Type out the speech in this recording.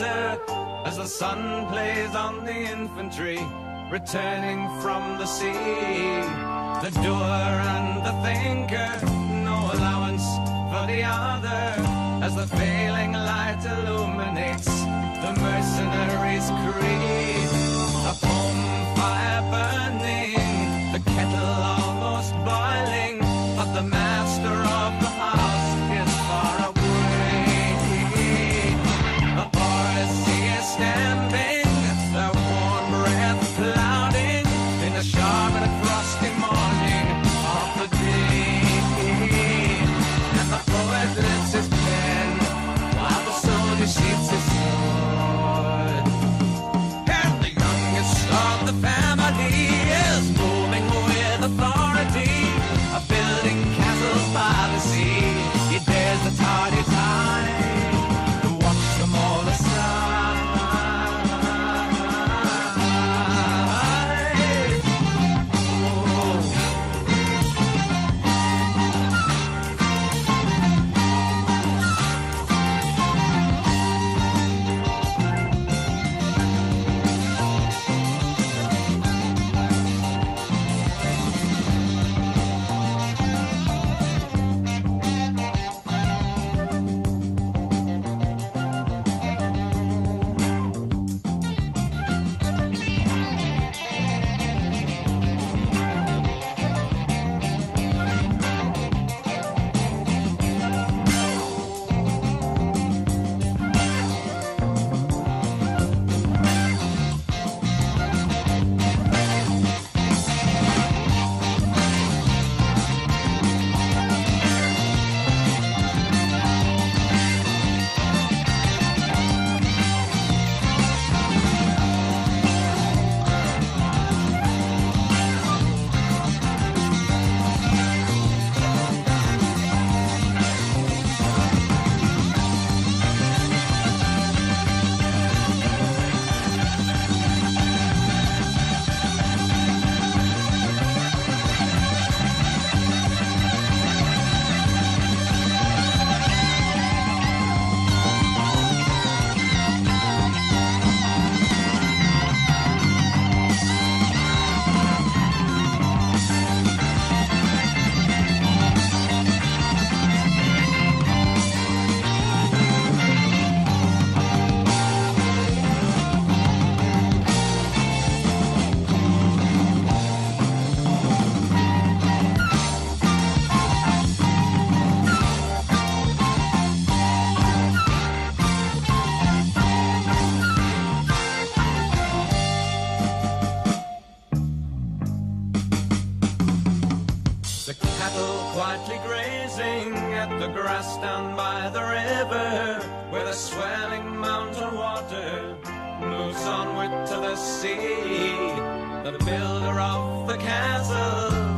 shelter as the sun plays on the infantry returning from the sea. The doer and the thinker, no allowance for the other, as the failing light illuminates the mercenaries' creed. A home fire burning, the kettle almost boiling, but the master of the house is far away. The Odyssey is standing, their warm breath clouding in the sharp and frosty morning of the day. And the poet lifts his pen while the soldier sheathes his sword. And the youngest of the family is moving with authority, building castles by the sea. He dares the tardy tide to watch them all aside. Quietly grazing at the grass down by the river, where the swelling mountain water moves onward to the sea. The builder of the castle